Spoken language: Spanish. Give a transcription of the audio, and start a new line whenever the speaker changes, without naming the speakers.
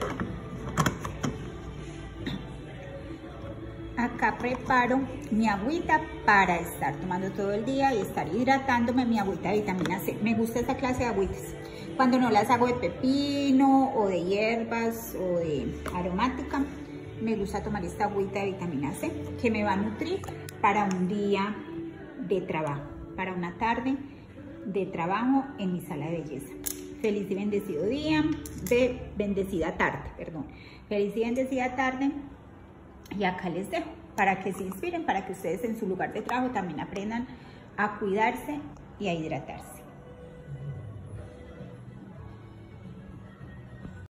Acá preparo mi agüita para estar tomando todo el día y estar hidratándome, mi agüita de vitamina C. Me gusta esta clase de agüitas. Cuando no las hago de pepino o de hierbas o de aromática, me gusta tomar esta agüita de vitamina C que me va a nutrir para un día de trabajo, para una tarde de trabajo en mi sala de belleza. Feliz y bendecido día, bendecida tarde, perdón. Feliz y bendecida tarde. Y acá les dejo para que se inspiren, para que ustedes en su lugar de trabajo también aprendan a cuidarse y a hidratarse.